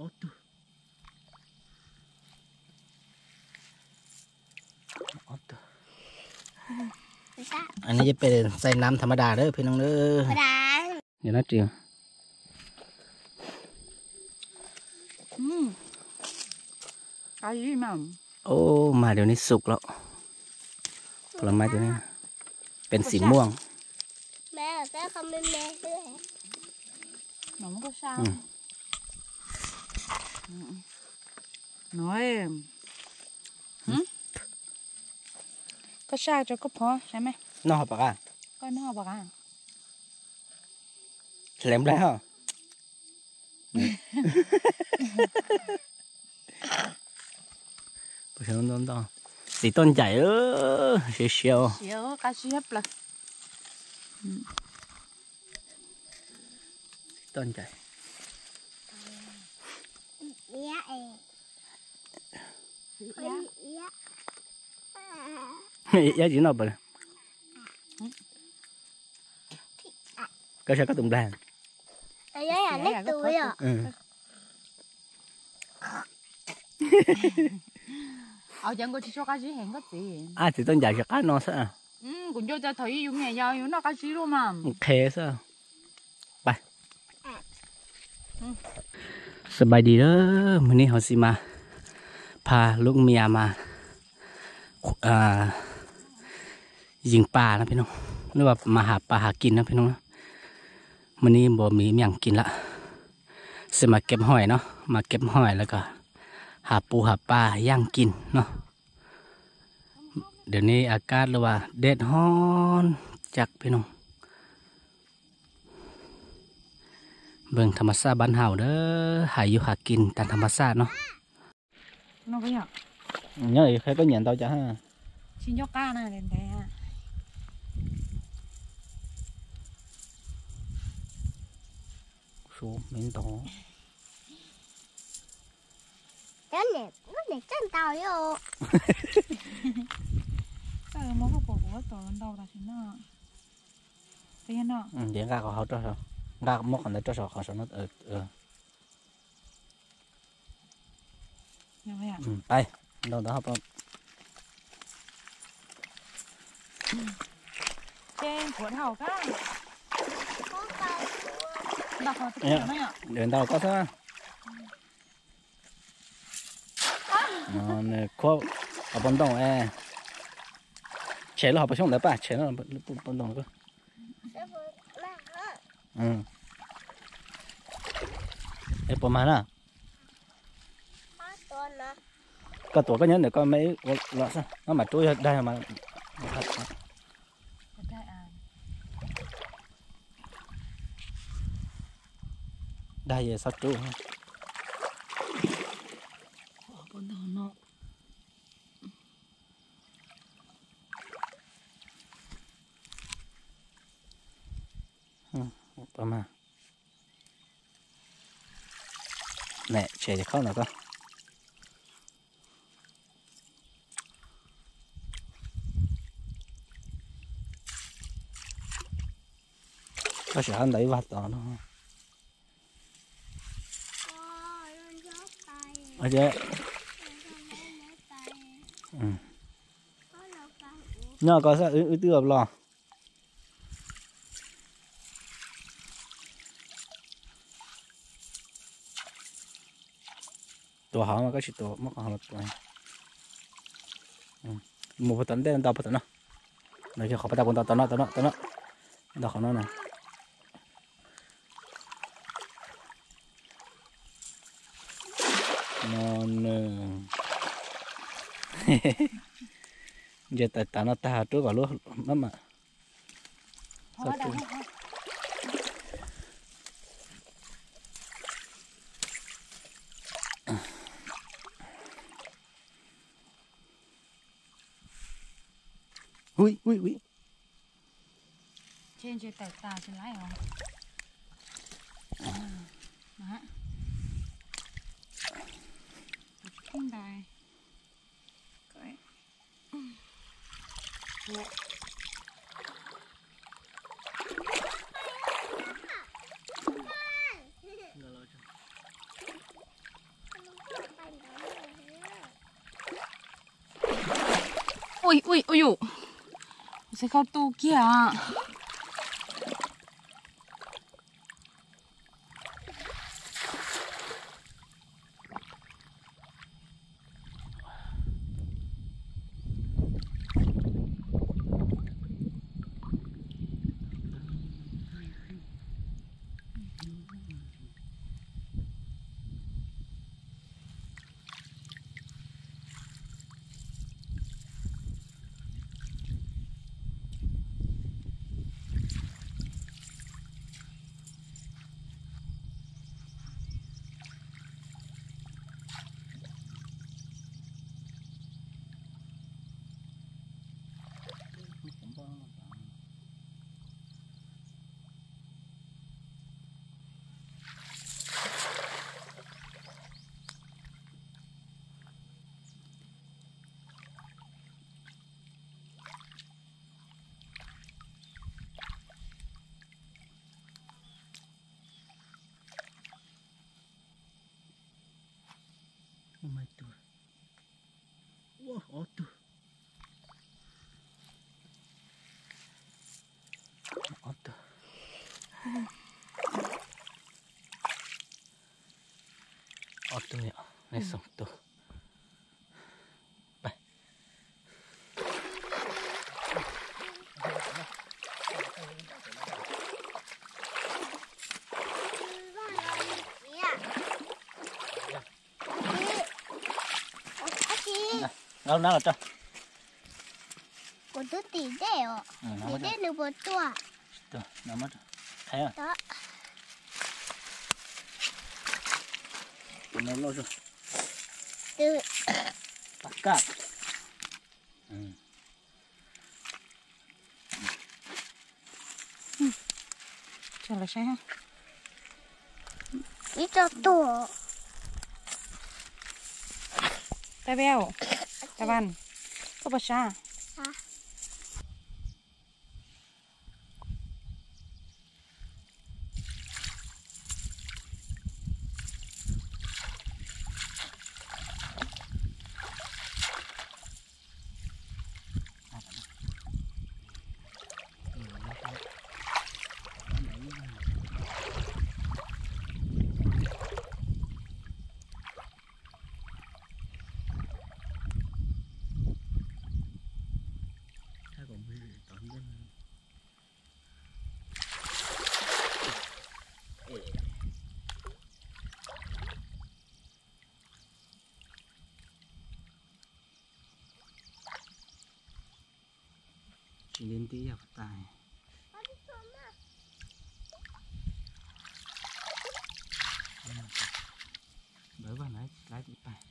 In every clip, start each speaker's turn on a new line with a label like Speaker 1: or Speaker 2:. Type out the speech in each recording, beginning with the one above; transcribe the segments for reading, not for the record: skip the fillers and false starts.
Speaker 1: ตุโอ้ตุอันนี้จะเป็นใส่น้ำธรรมดาเด้อพี่น้องเด้อเดี๋ยวนะจิ๋ว
Speaker 2: ไก่มั่ง
Speaker 1: โอ้มาเดี๋ยวนี้สุกแล้วผลไม้ตัวนี้เป็นสีม่วง
Speaker 3: แม่ก็คำเป็นแม่ด้วย
Speaker 2: หนมก็ช่างน้อยก็ช่างจะก็พอใช่ไหม
Speaker 1: นอกปากอ่ะ
Speaker 2: ก็นอกปากอ่ะ
Speaker 1: แหลมแล้ว不行等等สีต้นใหญ่เชียว
Speaker 2: เชียวกระเชียบเลย
Speaker 1: ต้นใหญ่
Speaker 3: เอี้ยเองเอี้ย
Speaker 1: giá chỉ nó bự có sao có tùng đàn
Speaker 3: giá là nét tuổi à
Speaker 2: ở chẳng có chỉ cho cái gì hẹn cái gì
Speaker 1: thì tôi dạy cho cái nó sao
Speaker 2: cũng cho thấy dùng nghề giao nó cái gì luôn mà
Speaker 1: khe saoไปสบายดีเด้อมื้อนี้เฮาสิมาพาลูกเมียมายิงปลานะพี่น้องหรือว่ามาหาปลาหากินนะพี่น้องนะมื้อนี้บ่มีหยังกินละสิมาเก็บหอยเนาะมาเก็บหอยแล้วก็หาปูหาปลาย่างกินเนาะเดี๋ยวนี้อากาศหรือว่าแดดร้อนจักพี่น้องเบิ่งธรรมชาติบ้านเฮาเด้อหาอยู่หากินตามธรรมชาติเนาะ
Speaker 2: nó cái nhở
Speaker 1: nhớ thì phải có nhận tao cho ha
Speaker 2: xin cho ca này đến thế ha
Speaker 1: số miếng to
Speaker 3: cái này chân tàu vô
Speaker 2: mỗi cái bộ của tổ lần đầu là thế nào thế nào
Speaker 1: điện ra có hậu cho sao ra có mốc còn để cho sao còn sao nóไปเราเดี๋ยวเรา
Speaker 2: เจ้งขวดเห่าก็ดักเขาตัวไหมอ่ะ
Speaker 1: เดินเราก็ซะเนี่ยขวบเอาบนตรงเฉยเราเอาไปช่องไหนป่ะเฉยเราบนตรงก็ประมาณน่ะก็ตัวก็เนี้ยเดี๋ยวก็ไม่ละซะน้ำมันจุ้ยได้มาได้เยอะสักจุ้ย
Speaker 2: บนถนน
Speaker 1: ประมาณเนี่ยเฉยจะเข้าหน่อยก็sẽ ăn đấy vặt đó nó ở đây nhớ có sao ư tư hợp lòตัวหางมันก็ชิดตัวมากหางตัวหมูพันเต้นดาวพันเนาะเราจะขอไปตะกุนตะเนาะดาวของน้องน่ะนอนgiờ tại ta nó ta trước vào luôn lắm mà ui
Speaker 2: trên chơi tài tà trên lái không đó không đài cái ui dụ sẽเข้าตู้เกียร์อ่ะ
Speaker 1: ไม่ตัวว้าวตัวตัวตัวเนี่ยในสองตัวไปเราหน้าเราจ้ะ
Speaker 3: 我都底带哦，底带那么多，
Speaker 1: ตัวน้ำมันใครอ่ะ
Speaker 3: 的，
Speaker 1: ตัวน้ำเราจ้ะ
Speaker 3: 的，
Speaker 1: ปากกา
Speaker 2: ใช่แล้วใช่ฮะ
Speaker 3: 一个多，
Speaker 2: ตาเบลตะวันก็ประชา
Speaker 3: 啊，
Speaker 1: chỉ đến tí học tài đỡ vào lái bị bài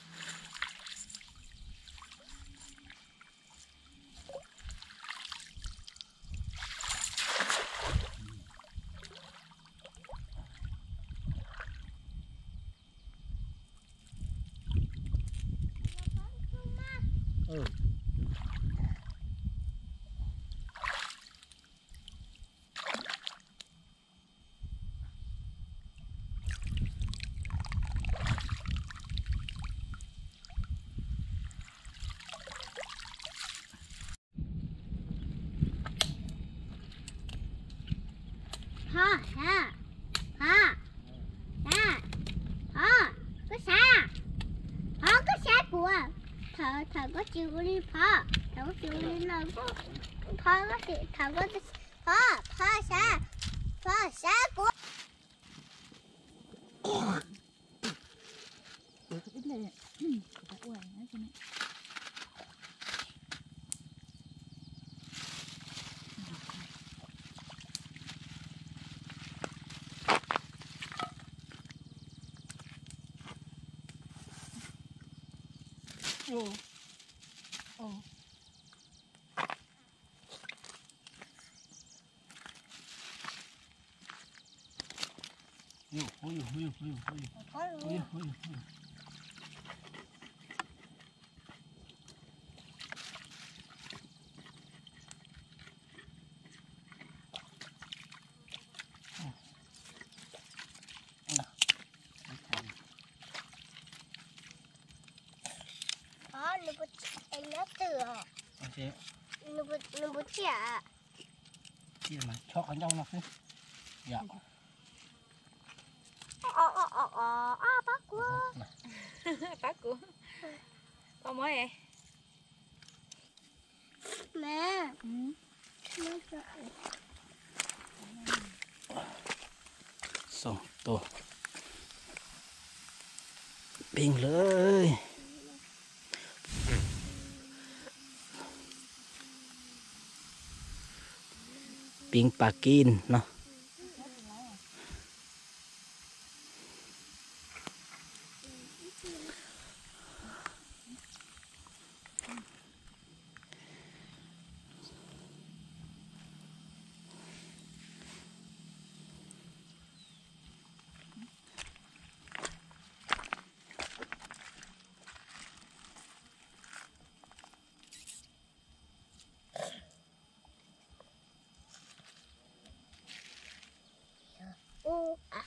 Speaker 3: ha ha ha ha ha có xa có xa của thợ có chịu đi thợ có chịu đi nào có thợ có chịu thợ xa của
Speaker 2: ít lệ ta uổng đấy cho nên ồ
Speaker 3: nó có anh nó tựa
Speaker 1: จ๊
Speaker 3: 你不见？
Speaker 1: ที่ไหนชอบขันยาวนะสิอย่า
Speaker 3: 啊，八哥，
Speaker 2: Bác của con mới vậy.
Speaker 3: 没，
Speaker 2: Ừ.
Speaker 3: 没事。
Speaker 1: สองตัวปิ้งเลยปิ้งปลากินเนาะ
Speaker 3: 啊，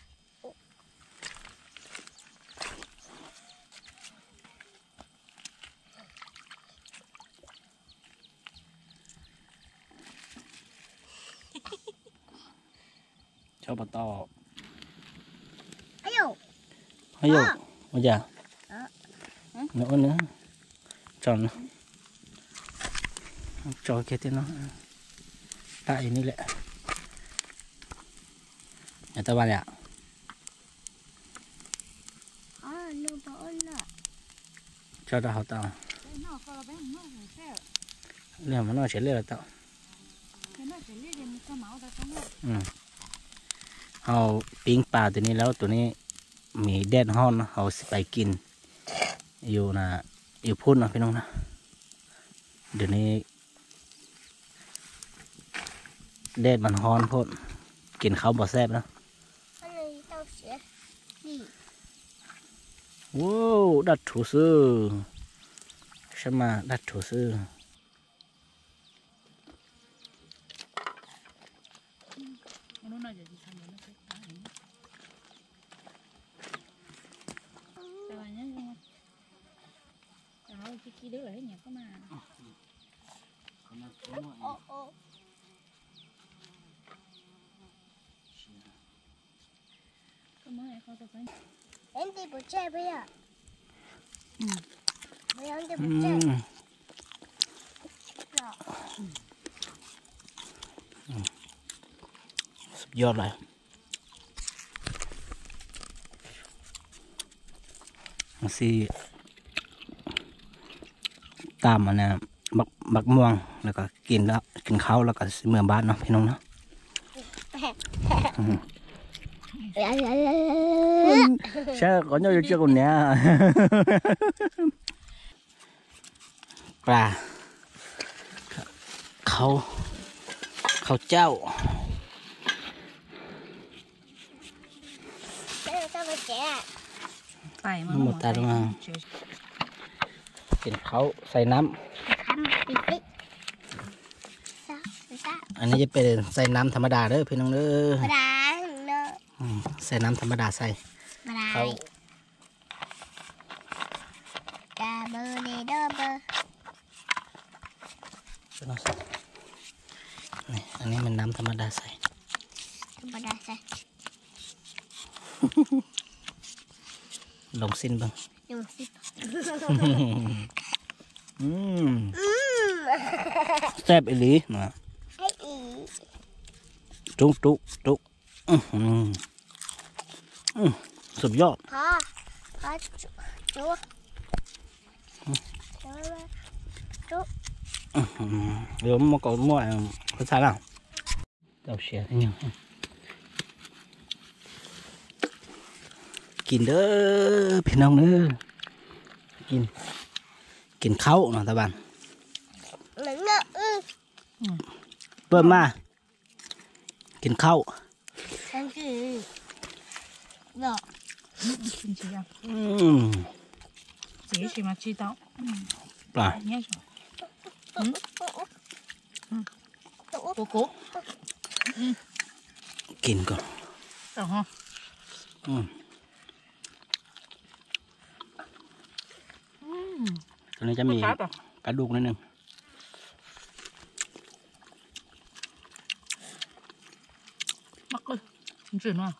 Speaker 1: ชอบปลาตอ
Speaker 3: 哎呦，
Speaker 1: เฮ้ยโยมาจ้ะเนื้อเนื้อจอนจอเกตเนาะตายนี่แหละอย่าตะวันอ่ะ
Speaker 3: 啊，弄到了，
Speaker 1: ชอบตาเขาตา
Speaker 2: Cái nào có là bé nó phải xe.
Speaker 1: เรื่องมันน่าเฉลี่ยตา
Speaker 2: Cái nó sẽ lấy đến cái máu ra trong đó.
Speaker 1: เอาปิ้งปลาตัวนี้แล้วตัวนี้มีแดดฮ้อนเนาะเอาสิไปกินอยู่นะอยู่พุ่นนะพี่น้องนะเดี๋ยวนี้แดดมันฮ้อนพุ่นกินข้าวบ่แซ่บนะ
Speaker 3: 还有一道鞋，你
Speaker 1: ว้าวดัดถูซื้อใช่ไหมดัดถูซื้อ
Speaker 2: Nó nói gì thằng nó sẽ phá hủy. Sao bà nhớ không? Trời cái kia đứa lại nhà có mà.
Speaker 3: 哦哦，
Speaker 2: Có mới hay không tao phải.
Speaker 3: 人家不见不要，不要人家
Speaker 1: อื
Speaker 3: 不见，
Speaker 1: ม สุดยอดเลยมันสิตามมันนะบักม่วงแล้วก็กินแล้วกินข้าวแล้วก็สิเมื่อบ้านเนาะพี่น้องเนาะ ใช่ก่อนจะเจอคนเนี้ย ปลาเขาเจ้า
Speaker 3: 还有这个鞋，
Speaker 2: Tài mà
Speaker 1: Nó một tài đúng không? กินเขาใส่น้
Speaker 3: 看比比，啥啥，
Speaker 1: ำอันนี้จะเป็นใส่น้ำธรรมดาเด้อพี่น้องเด้อ
Speaker 3: 不然呢？
Speaker 1: ใส่น้ำธรรมดาใส่
Speaker 3: 不然
Speaker 1: เขา
Speaker 3: 大不里的不，
Speaker 1: นี่อันนี้มันน้ำธรรมดาใส่
Speaker 3: 不然噻，
Speaker 1: ลงสิ้นบ้าง
Speaker 3: 用心。
Speaker 1: อืมแซ่บอีหลีนะ
Speaker 3: 哎咦，
Speaker 1: จุกอื้อหือสุดยอด
Speaker 3: 好，好煮煮，煮，
Speaker 1: เดี๋ยวมาก่อนมั่วภาษาลาวเจ้าเสียที่ยังกินเด้อพี่น้องเด้อกินข้าวเนาะตาบัน
Speaker 3: 能呢，
Speaker 1: เปิดมากินข้าว
Speaker 3: 三只，那
Speaker 2: Xin chị à.
Speaker 1: อืม
Speaker 2: Chị chị mà chị tao.
Speaker 1: ปลา
Speaker 2: Nhớ rồi. Cô cố.
Speaker 1: กินก่อน
Speaker 2: Được không?
Speaker 1: อืมตัวนี้จะมี
Speaker 2: Có cá rồi.
Speaker 1: กระดูกนิดนึง
Speaker 2: จืดเนาะ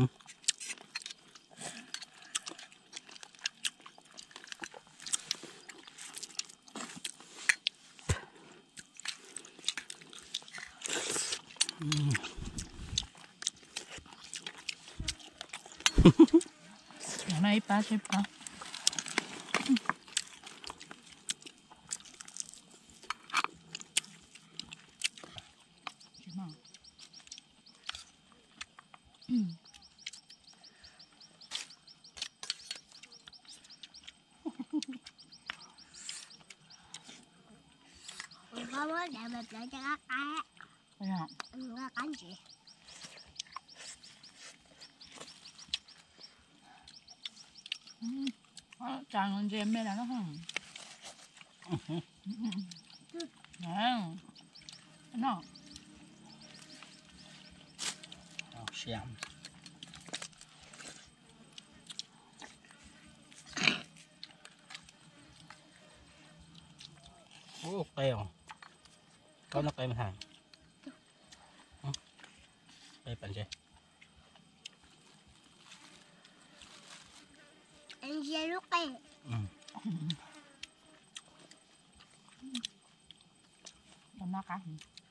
Speaker 2: อย่างไรป้าใช่ปะ
Speaker 3: Có mới đẹp đẹp để cho các ai
Speaker 2: dạ
Speaker 3: các anh chị
Speaker 2: chàng con dêm đây là nó không nè nó
Speaker 1: xem ô keo có nó cây mình hàng cây bẩn chưa
Speaker 3: anh chơi lúc đây
Speaker 2: nó cá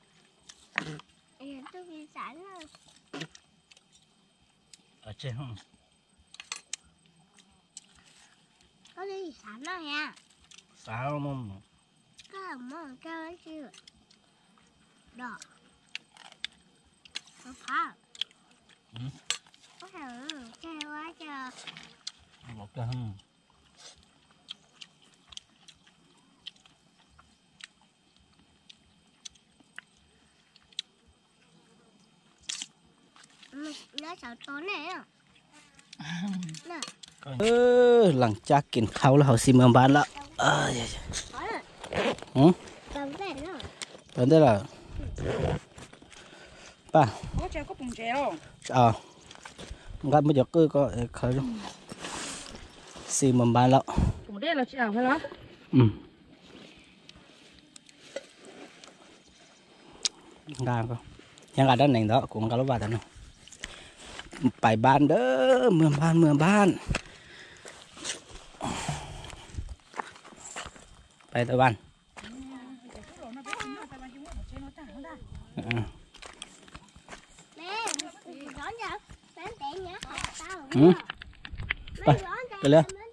Speaker 3: tôi bị sẵn rồi
Speaker 1: ở trên không
Speaker 3: có đi sẵn rồi nha
Speaker 1: sao không
Speaker 3: có món cho chưa đó có phá có thằng chơi quá chờ
Speaker 1: một cái không
Speaker 3: nó sợ tối này à nè
Speaker 1: หลังจากกินข้าวแล้วเขาสิเมืองบ้านแล้ว
Speaker 3: cầm cái đó
Speaker 1: เป็นได้แล้วป้า
Speaker 2: có treo có bùng treo
Speaker 1: งั้นไม่จะกือก็เขาสิเมืองบ้านแล้ว
Speaker 2: bùng đen là treo phải không
Speaker 1: ได้ก็ยังกาด้านหนึ่งเด้อกูมันก็รู้ว่าแต่เนาะไปบ้านเด้อเมืองบ้านไปตะวัน
Speaker 3: nè đón giờ bán tiền nhá tao
Speaker 1: ไปเลย